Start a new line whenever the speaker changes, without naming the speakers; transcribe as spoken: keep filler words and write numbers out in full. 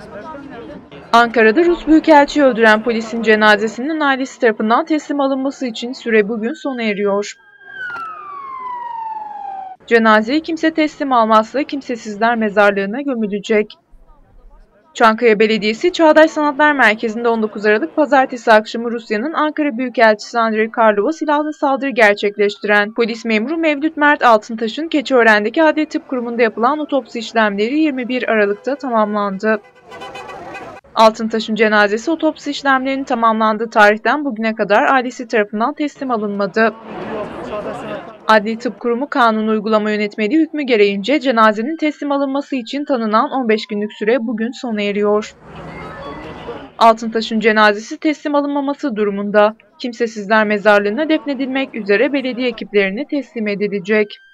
Ankara'da Rus Büyükelçiyi öldüren polisin cenazesinin ailesi tarafından teslim alınması için süre bugün sona eriyor. Cenazeyi kimse teslim almazsa kimsesizler mezarlığına gömülecek. Çankaya Belediyesi Çağdaş Sanatlar Merkezi'nde on dokuz Aralık Pazartesi akşamı Rusya'nın Ankara Büyükelçisi Andrei Karlov'a silahlı saldırı gerçekleştiren polis memuru Mevlüt Mert Altıntaş'ın Keçiören'deki Adli Tıp Kurumu'nda yapılan otopsi işlemleri yirmi bir Aralık'ta tamamlandı. Altıntaş'ın cenazesi otopsi işlemlerinin tamamlandığı tarihten bugüne kadar ailesi tarafından teslim alınmadı. Adli Tıp Kurumu Kanun Uygulama Yönetmeliği hükmü gereğince cenazenin teslim alınması için tanınan on beş günlük süre bugün sona eriyor. Altıntaş'ın cenazesi teslim alınmaması durumunda kimsesizler mezarlığına defnedilmek üzere belediye ekiplerine teslim edilecek.